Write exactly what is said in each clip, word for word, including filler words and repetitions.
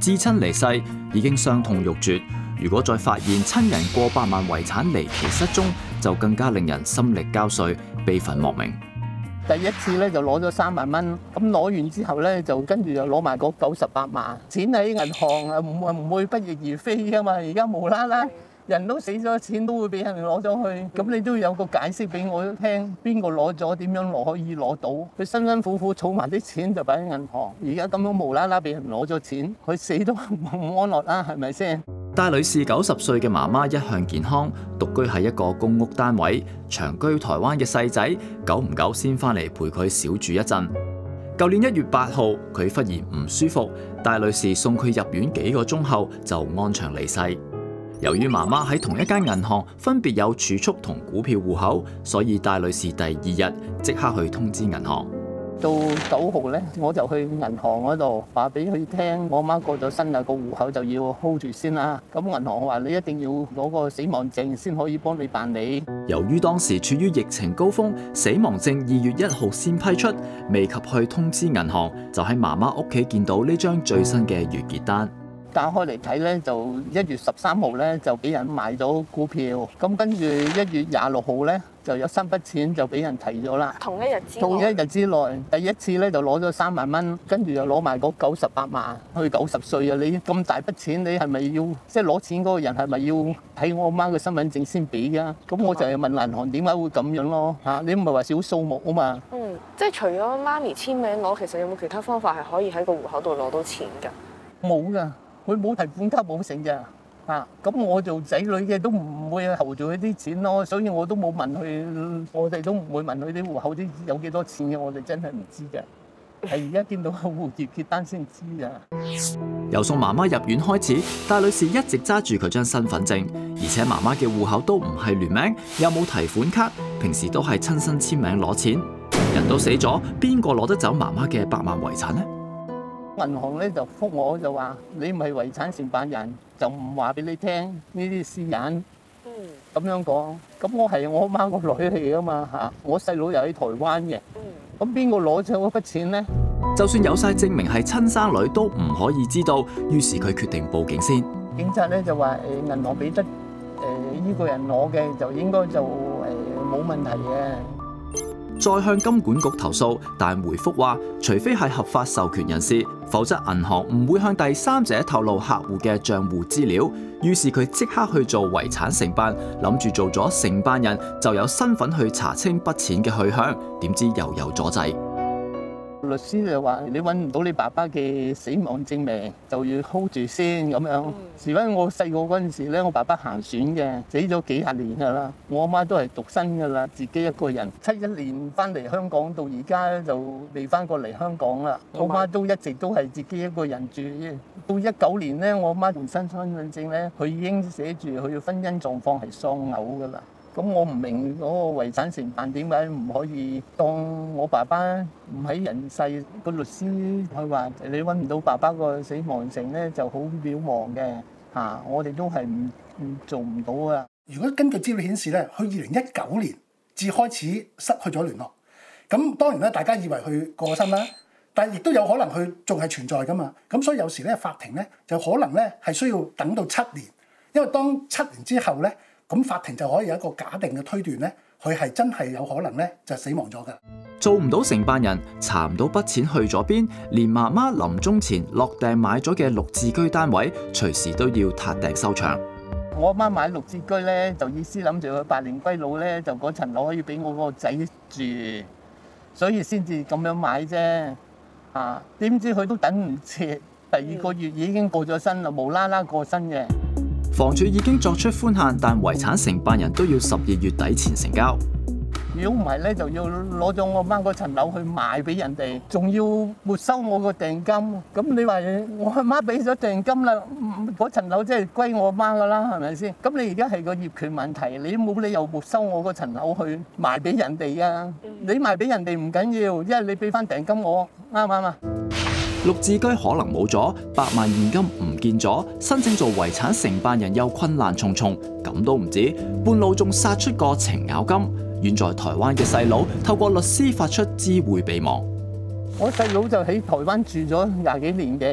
至親離世，已經傷痛欲絕。如果再發現親人過百萬遺產離奇失蹤，就更加令人心力交瘁，悲憤莫名。 第一次咧就攞咗三萬蚊，咁攞完之後咧就跟住就攞埋嗰九十八萬，錢喺銀行啊，唔唔會不翼而飛噶嘛。而家無啦啦人都死咗，錢都會俾人攞咗去，咁你都要有個解釋俾我聽，邊個攞咗，點樣攞可以攞到？佢辛辛苦苦儲埋啲錢就擺喺銀行，而家咁樣無啦啦俾人攞咗錢，佢死都唔安樂啦，係咪先？ 戴女士九十歲嘅媽媽一向健康，獨居喺一個公屋單位，長居台灣嘅細仔，久唔久先翻嚟陪佢小住一陣。舊年一月八號，佢忽然唔舒服，戴女士送佢入院幾個鐘後就安詳離世。由於媽媽喺同一間銀行分別有儲蓄同股票戶口，所以戴女士第二日即刻去通知銀行。 到九號咧，我就去銀行嗰度話俾佢聽，我媽過咗身啦，個戶口就要 hold 住先啦。咁銀行話你一定要攞個死亡證先可以幫你辦理。 由於當時處於疫情高峰，死亡證二月一號先批出，未及去通知銀行，就喺媽媽屋企見到呢張最新嘅月結單。 打開嚟睇咧，就一月十三號咧就俾人賣咗股票，咁跟住一月廿六號咧就有三筆錢就俾人提咗啦。 同一日之內， 同一日之內，第一次咧就攞咗三萬蚊，跟住又攞埋嗰九十八萬。佢九十歲啊，你咁大筆錢，你係咪要即係攞錢嗰個人係咪要睇我媽嘅身份證先俾㗎？咁我就係問銀行點解會咁樣咯嚇？你唔係話少數目啊嘛？ 嗯，即係除咗媽咪簽名攞，其實有冇其他方法係可以喺個戶口度攞到錢㗎？ 冇㗎。佢冇提款卡冇成嘅，啊咁我做仔女嘅都唔會候住佢啲錢咯，所以我都冇問佢，我哋都唔會問佢啲戶口啲有幾多錢嘅，我哋真係唔知嘅，係而家見到個戶結結單先知㗎。 由送媽媽入院開始，戴女士一直揸住佢張身份證，而且媽媽嘅戶口都唔係聯名，又冇提款卡，平時都係親身簽名攞錢。人都死咗，邊個攞得走媽媽嘅百萬遺產呢？ 銀行咧就覆我就話：你唔係遺產承辦人，就唔話俾你聽呢啲私隱。嗯，咁樣講，咁我係我媽個女嚟噶嘛嚇，我細佬又喺台灣嘅。嗯，咁邊個攞咗嗰筆錢咧？ 就算有晒證明係親生女，都唔可以知道。於是佢決定報警先。 警察咧就話：誒銀行俾得誒依個人攞嘅，就應該就誒冇問題嘅。 再向金管局投訴，但回覆話，除非係合法授權人士，否則銀行唔會向第三者透露客戶嘅賬戶資料。於是佢即刻去做遺產承辦，諗住做咗承辦人就有身份去查清筆錢嘅去向，點知又有阻滯。 律師就話：你揾唔到你爸爸嘅死亡證明，就要 hold 住先咁樣。事關我細個嗰陣時咧，我爸爸行船嘅，死咗幾廿年㗎啦。我阿媽都係獨身㗎啦，自己一個人。七一年翻嚟香港到而家就未翻過嚟香港啦。我媽都一直都係自己一個人住。到一九年咧，我媽換新身份證咧，佢已經寫住佢嘅婚姻狀況係喪偶㗎啦。咁我唔明嗰個遺產承辦點解唔可以當我爸爸唔喺人世？個律師佢話你揾唔到爸爸個死亡證咧，就好渺茫嘅嚇，我哋都係唔唔做唔到啊！ 如果根據資料顯示咧，佢二零一九年至開始失去咗聯絡。咁當然咧，大家以為佢過身啦，但係亦都有可能佢仲係存在噶嘛。咁所以有時咧，法庭咧就可能咧係需要等到七年，因為當七年之後咧。咁法庭就可以有一個假定嘅推斷咧，佢係真係有可能咧就死亡咗㗎。 做唔到承辦人，查唔到筆錢去咗邊，連媽媽臨終前落訂買咗嘅綠置居單位，隨時都要撻訂收場。 我阿媽買綠置居咧，就意思諗住佢百年歸老咧，就嗰層樓可以俾我個仔住，所以先至咁樣買啫。啊，點知佢都等唔切，第二個月已經過咗身啦，無啦啦過身嘅。 房署已經作出寬限，但遺產承辦人都要十二月底前成交。 如果唔係咧，就要攞咗我媽嗰層樓去賣俾人哋，仲要沒收我個訂金。咁你話我阿媽俾咗訂金啦，嗰層樓即係歸我媽噶啦，係咪先？咁你而家係個業權問題，你冇理由沒收我嗰層樓去賣俾人哋啊！你賣俾人哋唔緊要，因為你俾翻訂金我，啱唔啱啊？ 綠置居可能冇咗，百萬現金唔見咗，申請做遺產承辦人又困難重重，咁都唔止，半路仲殺出個程咬金。遠在台灣嘅細佬透過律師發出知會備忘。 我細佬就喺台灣住咗廿幾年嘅，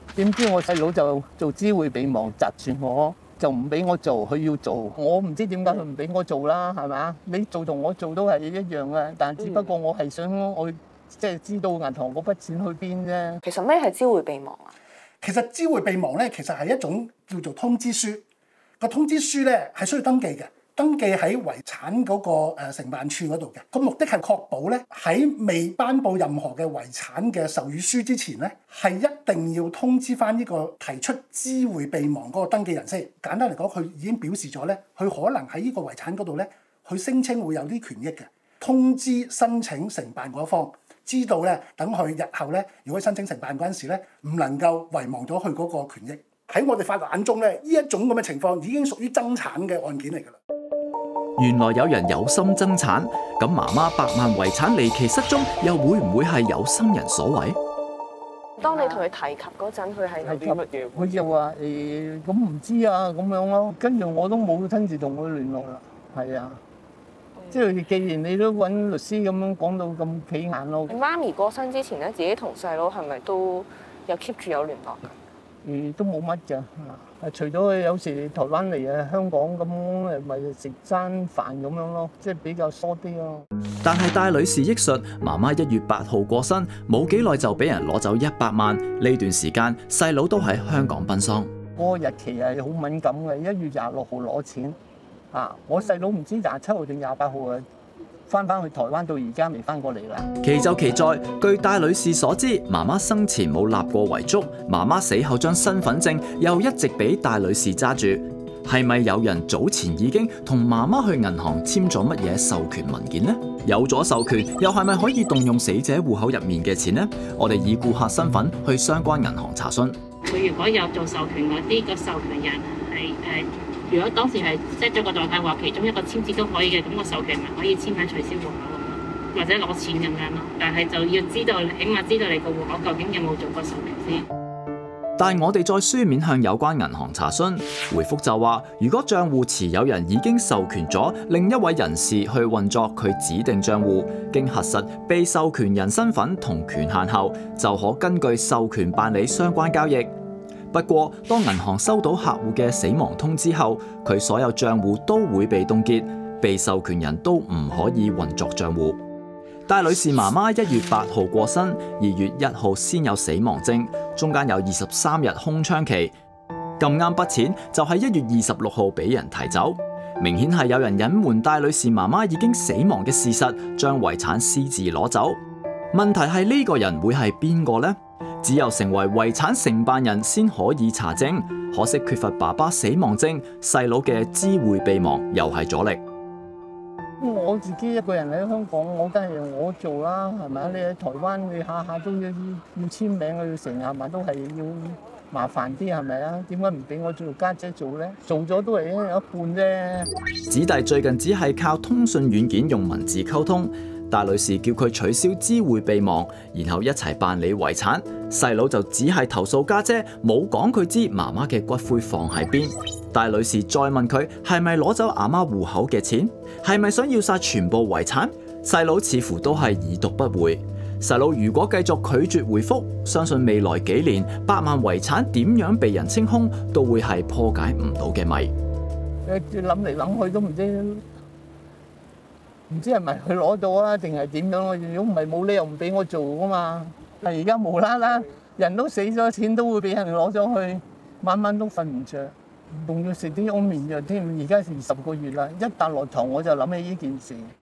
點知我細佬就做知會備忘，窒住我，就唔俾我做，佢要做。我唔知點解佢唔俾我做啦，係咪？你做同我做都係一樣嘅，但只不過我係想我即係知道銀行嗰筆錢去邊啫。 其實咩係知會備忘啊？ 其實知會備忘咧，其實係一種叫做通知書。個通知書咧係需要登記嘅，登記喺遺產嗰個誒承辦處嗰度嘅。個目的係確保咧喺未頒布任何嘅遺產嘅授予書之前咧，係一定要通知翻呢個提出知會備忘嗰個登記人先。簡單嚟講，佢已經表示咗咧，佢可能喺呢個遺產嗰度咧，佢聲稱會有啲權益嘅。通知申請承辦嗰方知道咧，等佢日後咧，如果申請承辦嗰陣時咧，唔能夠遺忘咗佢嗰個權益。喺我哋法律眼中咧，呢一種咁嘅情況已經屬於爭產嘅案件嚟㗎啦。 原來有人有心爭產，咁媽媽百萬遺產離奇失蹤，又會唔會係有心人所為？ 當你同佢提及嗰陣，佢係係乜嘢？佢就話誒，咁唔知啊咁樣咯。跟住我都冇親自同佢聯絡啦。係啊，即係既然你都揾律師咁樣講到咁企眼咯。 媽咪過身之前咧，自己同細佬係咪都有 keep 住有聯絡㗎？ 誒都冇乜㗎，啊除咗佢有時台灣嚟啊香港咁誒，咪食餐飯咁樣咯，即係比較疏啲咯。 但係戴女士憶述，媽媽一月八號過身，冇幾耐就俾人攞走一百萬。呢段時間細佬都喺香港奔喪。 嗰個日期係好敏感嘅，一月廿六號攞錢啊！我細佬唔知廿七號定廿八號啊，翻返去台灣到而家未翻過嚟啦。 奇就奇在，據戴女士所知，媽媽生前冇立過遺囑，媽媽死後將身份證又一直俾戴女士揸住。係咪有人早前已經同媽媽去銀行簽咗乜嘢授權文件呢？有咗授權，又係咪可以動用死者戶口入面嘅錢呢？我哋以顧客身份去相關銀行查詢。 佢如果有做授權嗰啲，個授權人係誒，如果當時係 set 咗個狀態話其中一個簽字都可以嘅，咁個授權咪可以簽喺取消戶口咁咯，或者攞錢咁樣咯。但係就要知道，起碼知道你個戶口究竟有冇做過授權先。 但我哋再書面向有關銀行查詢，回覆就話，如果帳戶持有人已經授權咗另一位人士去運作佢指定帳戶，經核實被授權人身份同權限後，就可根據授權辦理相關交易。不過，當銀行收到客戶嘅死亡通知後，佢所有帳戶都會被凍結，被授權人都唔可以運作帳戶。戴女士媽媽一月八號過身，二月一號先有死亡證，中間有二十三日空窗期。咁啱筆錢就係一月二十六號俾人提走，明顯係有人隱瞞戴女士媽媽已經死亡嘅事實，將遺產私自攞走。問題係呢個人會係邊個呢？只有成為遺產承辦人先可以查證，可惜缺乏爸爸死亡證，細佬嘅知會備忘又係阻力。 我自己一個人喺香港，我梗係由我做啦，係咪啊？你喺台灣，你下下都要要簽名，要成廿萬都係要麻煩啲，係咪啊？點解唔俾我做家姐做咧？做咗都係一半啫。 子弟最近只係靠通訊軟件用文字溝通，戴女士叫佢取消知會備忘，然後一齊辦理遺產。細佬就只係投訴家姐，冇講佢知媽媽嘅骨灰放喺邊。戴女士再問佢係咪攞走阿媽戶口嘅錢，係咪想要晒全部遺產？細佬似乎都係已讀不回。細佬如果繼續拒絕回覆，相信未來幾年百萬遺產點樣被人清空，都會係破解唔到嘅謎。 誒諗嚟諗去都唔知，唔知係咪佢攞咗啊，定係點樣？如果唔係冇理由唔俾我做噶嘛。但而家無啦啦，人都死咗，錢都會俾人攞咗去，晚晚都瞓唔着，仲要食啲安眠藥添。而家成十個月啦，一笪落床我就諗起呢件事。